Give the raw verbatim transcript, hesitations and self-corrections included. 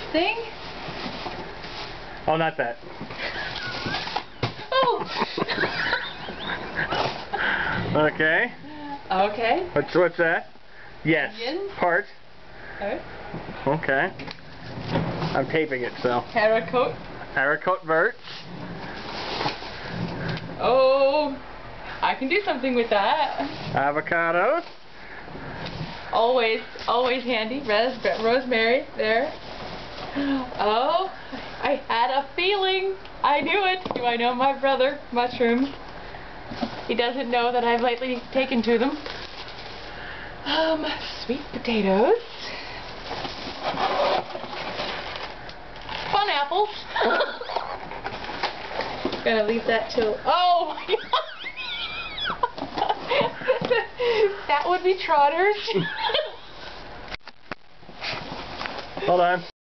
thing? Oh, not that. Oh! Okay. Okay. What's, what's that? Yes. Onions? Part. Okay. Okay. I'm taping it, so. Haricot. Haricot vert. Oh, I can do something with that. Avocados. Always, always handy. Res rosemary, there. Oh, I had a feeling. I knew it. Do I know my brother? Mushrooms. He doesn't know that I've lately taken to them. Um, sweet potatoes. Fun apples. Gonna leave that till. Oh my god! That would be trotters. Hold on.